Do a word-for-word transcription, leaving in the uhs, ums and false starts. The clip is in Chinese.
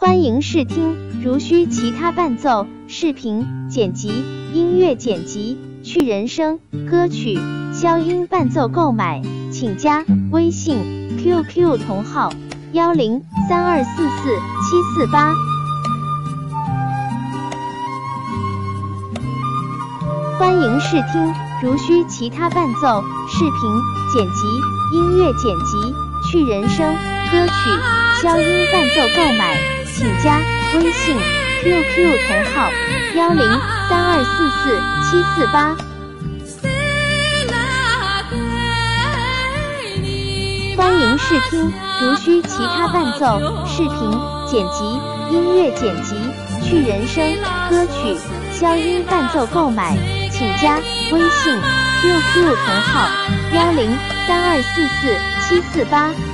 欢迎试听如需其他伴奏、视频剪辑、音乐剪辑、去人声、歌曲、消音伴奏购买，请加微信 Q Q 同号幺零三二四四七四八。欢迎试听如需其他伴奏、视频剪辑、音乐剪辑、去人声、歌曲、消音伴奏购买，请加微信 Q Q 同号幺零三二四四七四八。欢迎试听如需其他伴奏、视频剪辑、音乐剪辑、去人声、歌曲、消音伴奏购买，请加微信 Q Q 同号幺零三二四四七四八。